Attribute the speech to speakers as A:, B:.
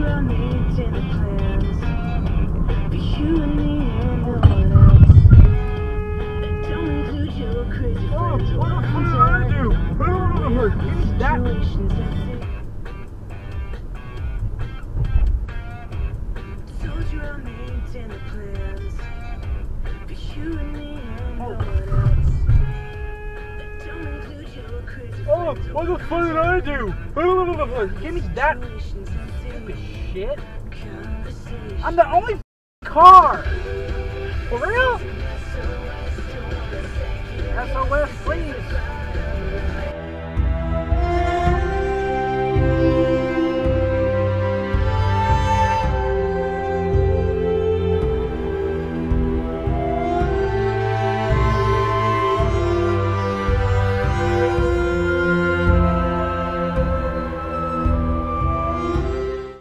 A: I maintain the plans for you and me and no one else. That don't include your crazy friends.
B: What the fuck did I do? Give me that.
A: Situations that told you I maintain the plans for you and me and no one else. That don't include your crazy friends.
B: What the fuck did I do? Give me that stupid shit. I'm the only car. For real?